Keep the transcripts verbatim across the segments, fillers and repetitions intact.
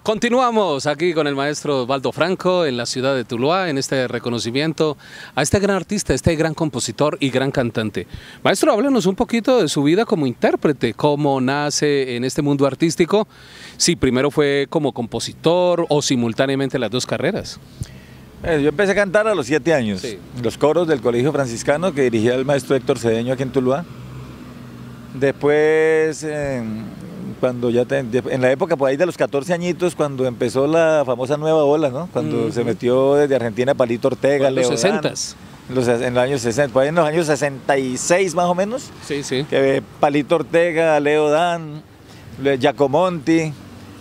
Continuamos aquí con el maestro Osvaldo Franco en la ciudad de Tuluá, en este reconocimiento a este gran artista, este gran compositor y gran cantante. Maestro, háblanos un poquito de su vida como intérprete, cómo nace en este mundo artístico, si primero fue como compositor o simultáneamente las dos carreras. Eh, yo empecé a cantar a los siete años, Sí. los coros del Colegio Franciscano que dirigía el maestro Héctor Cedeño aquí en Tuluá. Después, eh, cuando ya te- en la época por ahí de los catorce añitos, cuando empezó la famosa nueva ola, ¿no? Cuando Ujú. se metió desde Argentina Palito Ortega, En los Leo Dan, sesentas. en los, en los años sesenta, por ahí en los años sesenta y seis más o menos, Sí, sí. que Palito Ortega, Leo Dan, le- Giacomonti,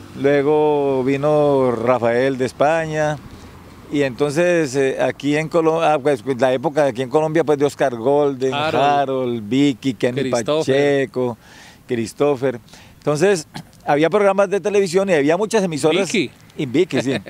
luego vino Rafael de España. Y entonces eh, aquí en Colombia, ah, pues la época aquí en Colombia pues de Oscar Golden, Harold, Harold, Vicky, Kenny Christopher. Pacheco, Christopher. Entonces había programas de televisión y había muchas emisoras. Vicky. Y Vicky, sí.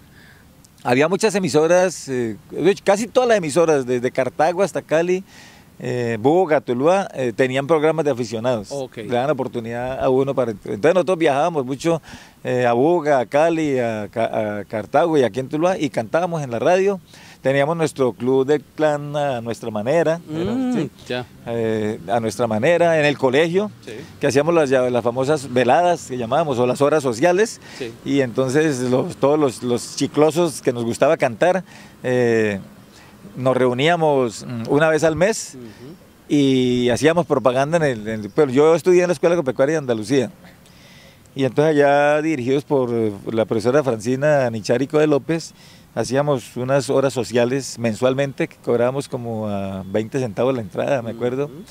Había muchas emisoras, eh, de hecho, casi todas las emisoras, desde Cartago hasta Cali, eh, Buga, Tuluá, eh, tenían programas de aficionados. Ok. Le daban oportunidad a uno para... Entonces nosotros viajábamos mucho eh, a Buga, a Cali, a, Ca- a Cartago y aquí en Tuluá y cantábamos en la radio. Teníamos nuestro club de clan a nuestra manera, era, Mm, sí, ya. eh, a nuestra manera, en el colegio, Sí. que hacíamos las, ya- las famosas veladas que llamábamos o las horas sociales. Sí. Y entonces los- todos los, los chiclosos que nos gustaba cantar, eh, nos reuníamos mm, una vez al mes Ujú. y hacíamos propaganda en el, en el pueblo. Yo estudié en la Escuela Agropecuaria de Andalucía. Y entonces allá dirigidos por eh, la profesora Francina Nicharico de López, hacíamos unas horas sociales mensualmente que cobrábamos como a veinte centavos la entrada, me acuerdo. Ujú.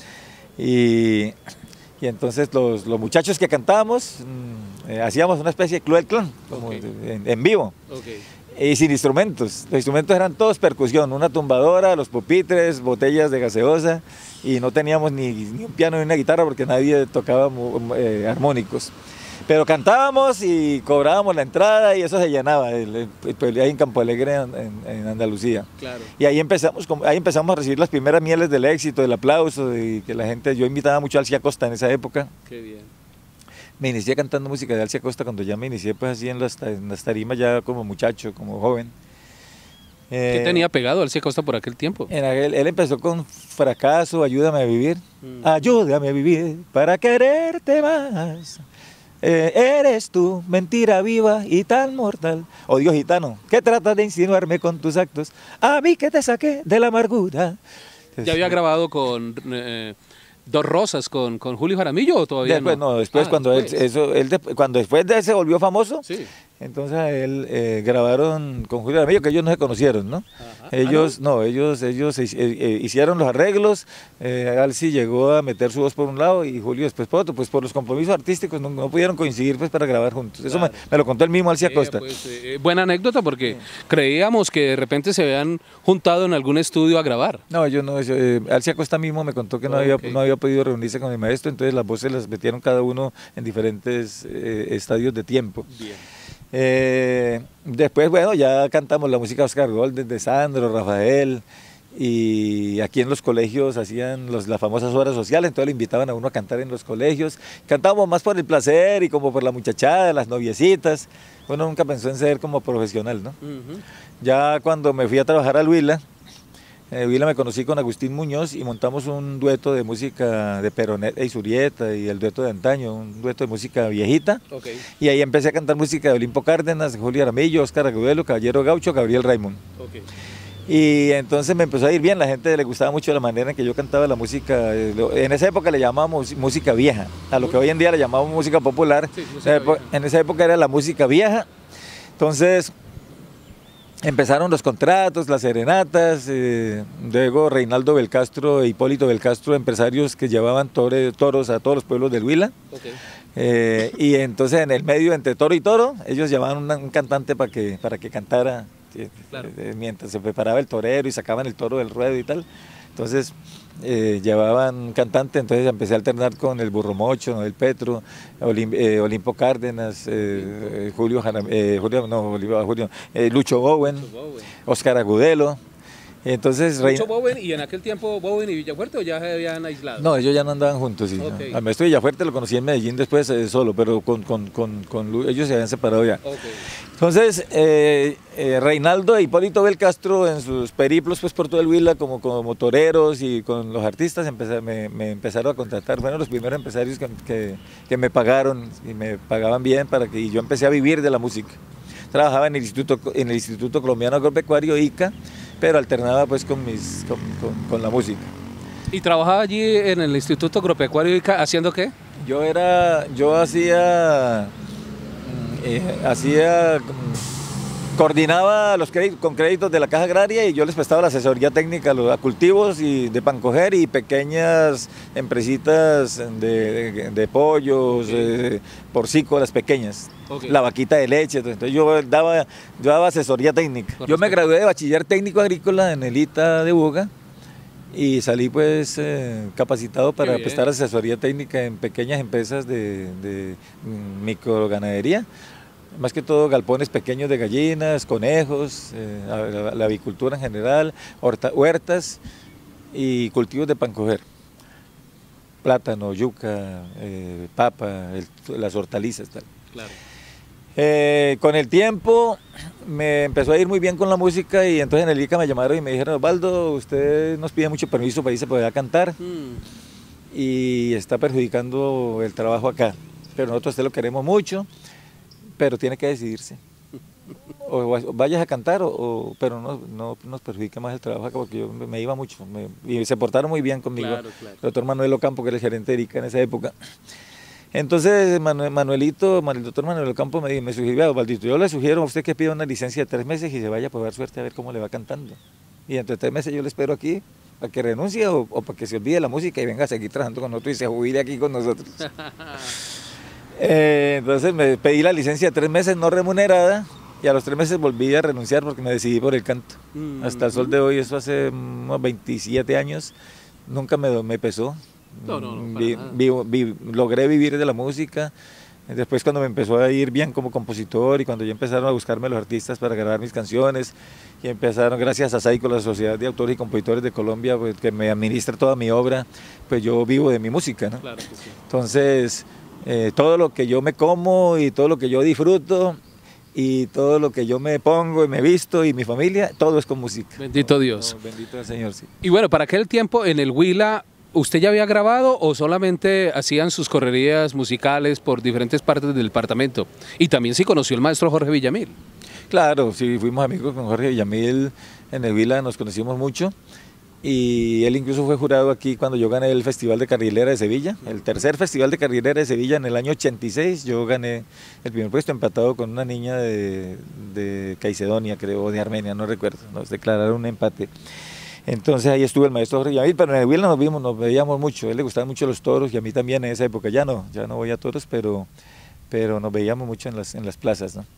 Y, y entonces los, los muchachos que cantábamos mm, eh, hacíamos una especie de club del clan, como Ok. de- en, en vivo. Ok. Y sin instrumentos. Los instrumentos eran todos percusión, una tumbadora, los pupitres, botellas de gaseosa y no teníamos ni, ni un piano ni una guitarra porque nadie tocaba mu- eh, armónicos. Pero cantábamos y cobrábamos la entrada y eso se llenaba, el, el- el pueblo ahí en Campo Alegre, en, en- en Andalucía. Claro. Y ahí empezamos, como- ahí empezamos a recibir las primeras mieles del éxito, del aplauso, y que la gente, yo invitaba mucho a Alcia Costa en esa época. Qué bien. Me inicié cantando música de Alcia Costa cuando ya me inicié pues así en las, ta- en las tarimas ya como muchacho, como joven. ¿Qué Eh, tenía pegado Alcia Costa por aquel tiempo? en aquel- él empezó con Fracaso, Ayúdame a vivir. Mm. Ayúdame a vivir para quererte más. Eh, eres tú, mentira viva y tan mortal. Odio gitano, que tratas de insinuarme con tus actos. A mí que te saqué de la amargura. ¿Ya había grabado con eh, Dos Rosas con, con Julio Jaramillo o todavía Después, no? no, después Ah, cuando después. él, eso, él de- cuando después de él se volvió famoso, Sí. entonces a él eh, grabaron con Julio Jaramillo, que ellos no se conocieron, ¿no? Ajá. Ellos, Ah, no? ellos, ellos eh, eh, hicieron los arreglos, eh, Alci llegó a meter su voz por un lado y Julio después por otro, pues por los compromisos artísticos no, no pudieron coincidir pues para grabar juntos. Eso Claro. me, me lo contó el mismo Alci Eh, Acosta. pues, eh, buena anécdota porque creíamos que de repente se habían juntado en algún estudio a grabar. No, yo no, yo, eh, Alci Acosta mismo me contó que no, había, Ok. no había podido reunirse con el maestro, entonces las voces las metieron cada uno en diferentes eh, estadios de tiempo. Bien. Eh, después, bueno, ya cantamos la música de Oscar Golden, de Sandro, Rafael, y aquí en los colegios hacían los, las famosas horas sociales, entonces le invitaban a uno a cantar en los colegios. Cantábamos más por el placer y como por la muchachada, las noviecitas. Uno nunca pensó en ser como profesional, ¿no? Ujú. Ya cuando me fui a trabajar al Huila, en Huila me conocí con Agustín Muñoz y montamos un dueto de música de Peronet e Isurieta y el dueto de antaño, un dueto de música viejita. Ok. Y ahí empecé a cantar música de Olimpo Cárdenas, Julio Aramillo, Óscar Agudelo, Caballero Gaucho, Gabriel Raymond. Ok. Y entonces me empezó a ir bien, la gente le gustaba mucho la manera en que yo cantaba la música. eh, lo- En esa época le llamábamos música vieja, a lo que hoy en día le llamamos música popular. Sí, música En esa epo- vieja. en esa época era la música vieja. Entonces empezaron los contratos, las serenatas, eh, luego Reinaldo Belcastro e Hipólito Belcastro, empresarios que llevaban tore- toros a todos los pueblos del Huila. Ok. Eh, y entonces en el medio, entre toro y toro, ellos llevaban una- un cantante para que, para que cantara eh, Claro. eh, mientras se preparaba el torero y sacaban el toro del ruedo y tal. Entonces eh, llevaban un cantante, entonces empecé a alternar con el Burro Mocho, Noel Petro, Olim- eh, Olimpo Cárdenas, eh, eh, Julio, Jaram- eh, Julio, no, Julio, Julio, eh, Lucho Bowen, Bowen. Óscar Agudelo. Entonces, Mucho Bowen, y en aquel tiempo Bowen y Villafuerte, ¿o ya se habían aislado? No, ellos ya no andaban juntos, sí. Okay. ¿No? Al maestro Villafuerte lo conocí en Medellín después eh, solo, pero con, con, con, con, ellos se habían separado ya. Okay. Entonces, eh, eh, Reinaldo e Hipólito Belcastro, en sus periplos pues, por todo el Huila, como, como toreros y con los artistas, empecé, me, me empezaron a contratar. Fueron los primeros empresarios que, que, que me pagaron y me pagaban bien para que y yo empecé a vivir de la música. Trabajaba en el Instituto, en el Instituto Colombiano Agropecuario, I C A, pero alternaba pues con, mis, con, con, con la música. ¿Y trabajaba allí en el Instituto Agropecuario I C A haciendo qué? Yo era, yo hacía, eh, hacía, coordinaba los créditos, con créditos de la Caja Agraria y yo les prestaba la asesoría técnica a, los, a cultivos y de pancoger y pequeñas empresitas de, de, de pollos, okay. eh, porcícolas pequeñas. Okay. La vaquita de leche, entonces yo daba, yo daba asesoría técnica. Yo me gradué de bachiller técnico agrícola en el I T A de Buga y salí pues eh, capacitado para prestar asesoría técnica en pequeñas empresas de, de microganadería, más que todo galpones pequeños de gallinas, conejos, eh, la, la avicultura en general, horta, huertas y cultivos de pancoger. Plátano, yuca, eh, papa, el, las hortalizas, tal. Claro. Eh, con el tiempo me empezó a ir muy bien con la música y entonces en el I C A me llamaron y me dijeron: Osvaldo, usted nos pide mucho permiso para irse para allá a cantar mm. y está perjudicando el trabajo acá, pero nosotros a usted lo queremos mucho, pero tiene que decidirse. O, o vayas a cantar, o, o, pero no, no nos perjudique más el trabajo acá, porque yo me, me iba mucho me, y se portaron muy bien conmigo. Claro, claro. El doctor Manuel Ocampo, que era el gerente de I C A en esa época. Entonces Manuel, Manuelito, el doctor Manuel Ocampo me, me sugirió: Osvaldito, yo le sugiero a usted que pida una licencia de tres meses y se vaya a probar suerte a ver cómo le va cantando. Y entre tres meses yo le espero aquí para que renuncie o, o para que se olvide la música y venga a seguir trabajando con nosotros y se jubile aquí con nosotros. eh, entonces me pedí la licencia de tres meses no remunerada y a los tres meses volví a renunciar porque me decidí por el canto. Mm-hmm. Hasta el sol de hoy, eso hace unos veintisiete años, nunca me, me pesó. No, no, no, vi, vi, vi, logré vivir de la música. Después, cuando me empezó a ir bien como compositor y cuando ya empezaron a buscarme los artistas para grabar mis canciones y empezaron, gracias a SAICO, la Sociedad de Autores y Compositores de Colombia, pues, que me administra toda mi obra, pues yo vivo de mi música, ¿no? Claro que sí. Entonces, eh, todo lo que yo me como y todo lo que yo disfruto y todo lo que yo me pongo y me visto y mi familia, todo es con música. Bendito Dios. No, bendito el Señor, sí. Y bueno, para aquel tiempo en el Huila, ¿usted ya había grabado o solamente hacían sus correrías musicales por diferentes partes del departamento? Y también sí conoció el maestro Jorge Villamil. Claro, sí, fuimos amigos con Jorge Villamil en el Huila, nos conocimos mucho. Y él incluso fue jurado aquí cuando yo gané el Festival de Carrilera de Sevilla, el tercer Festival de Carrilera de Sevilla en el año ochenta y seis. Yo gané el primer puesto empatado con una niña de, de Caicedonia, creo, o de Armenia, no recuerdo, nos declararon un empate. Entonces ahí estuvo el maestro Jorge Villamil, pero en el Huila nos vimos, nos veíamos mucho. A él le gustaban mucho los toros y a mí también en esa época. Ya no, ya no voy a toros, pero, pero nos veíamos mucho en las, en las plazas, ¿no?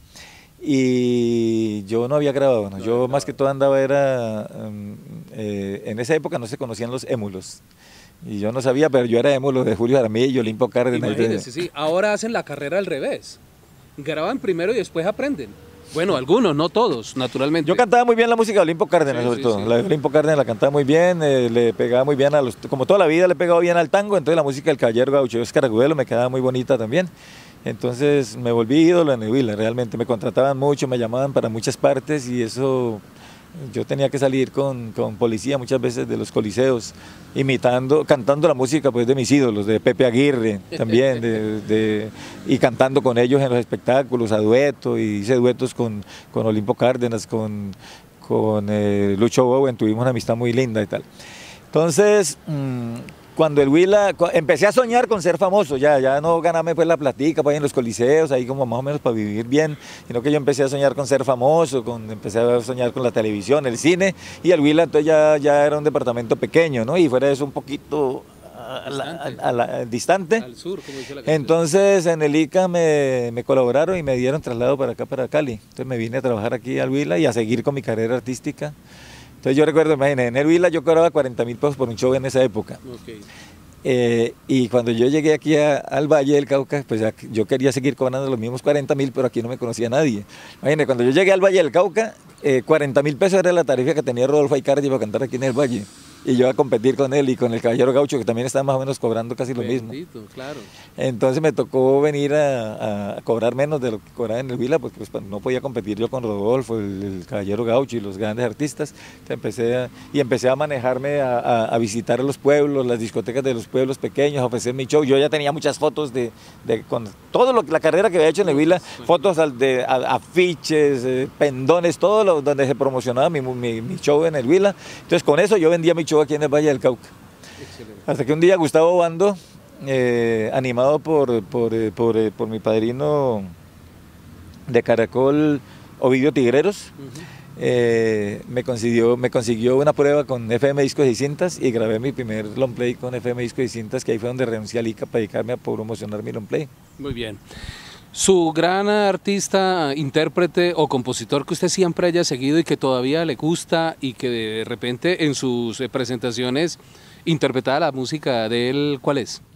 Y yo no había grabado, ¿no? Yo más que todo andaba era, um, eh, en esa época no se conocían los émulos. Y yo no sabía, pero yo era émulo de Julio Jaramillo, Olimpo Cárdenas. Imagínese, sí, ahora hacen la carrera al revés. Graban primero y después aprenden. Bueno, algunos, no todos, naturalmente. Yo cantaba muy bien la música de Olimpo Cárdenas, sí, sobre sí, todo. Sí. La de Olimpo Cárdenas la cantaba muy bien, eh, le pegaba muy bien a los... Como toda la vida le he pegado bien al tango, entonces la música del Caballero Gaucho Óscar Agudelo me quedaba muy bonita también. Entonces me volví ídolo en el Huila, realmente. Me contrataban mucho, me llamaban para muchas partes y eso... Yo tenía que salir con, con policía muchas veces de los coliseos, imitando, cantando la música pues, de mis ídolos, de Pepe Aguirre también, de, de, y cantando con ellos en los espectáculos, a dueto, y hice duetos con, con Olimpo Cárdenas, con, con eh, Lucho Bowen, tuvimos una amistad muy linda y tal. Entonces, mmm, cuando el Huila, empecé a soñar con ser famoso, ya, ya no ganarme pues la platica pues, en los coliseos, ahí como más o menos para vivir bien, sino que yo empecé a soñar con ser famoso, con, empecé a soñar con la televisión, el cine, y el Huila entonces ya, ya era un departamento pequeño, ¿no? Y fuera de eso un poquito a la, a la, a, distante. Al sur, como dice la canción. Entonces en el I C A me, me colaboraron y me dieron traslado para acá, para Cali. Entonces me vine a trabajar aquí al Huila y a seguir con mi carrera artística. Entonces yo recuerdo, imagínense, en el Huila yo cobraba cuarenta mil pesos por un show en esa época. Okay. Eh, y cuando yo llegué aquí a, al Valle del Cauca, pues yo quería seguir cobrando los mismos cuarenta mil, pero aquí no me conocía nadie. Imagínate, cuando yo llegué al Valle del Cauca, eh, cuarenta mil pesos era la tarifa que tenía Rodolfo Aicardi para cantar aquí en el Valle. Y yo iba a competir con él y con el Caballero Gaucho, que también estaba más o menos cobrando casi lo Bendito, mismo. Claro. Entonces me tocó venir a, a cobrar menos de lo que cobraba en el Huila, porque pues, no podía competir yo con Rodolfo, el, el Caballero Gaucho y los grandes artistas. Entonces empecé a, y empecé a manejarme a, a, a visitar los pueblos, las discotecas de los pueblos pequeños, a ofrecer mi show. Yo ya tenía muchas fotos de, de con todo lo, la carrera que había hecho en el Huila, fotos de a, afiches, eh, pendones, todo lo, donde se promocionaba mi, mi, mi show en el Huila. Entonces con eso yo vendía mi show aquí en el Valle del Cauca. Excelente. Hasta que un día Gustavo Bando, eh, animado por, por, eh, por, eh, por mi padrino de Caracol, Ovidio Tigreros, uh-huh. eh, me, consiguió, me consiguió una prueba con F M Disco seiscientos y grabé mi primer long play con F M Disco seiscientos, que ahí fue donde renuncié al I C A para dedicarme a promocionar mi long play. Muy bien. Su gran artista, intérprete o compositor que usted siempre haya seguido y que todavía le gusta y que de repente en sus presentaciones interpretaba la música de él, ¿cuál es?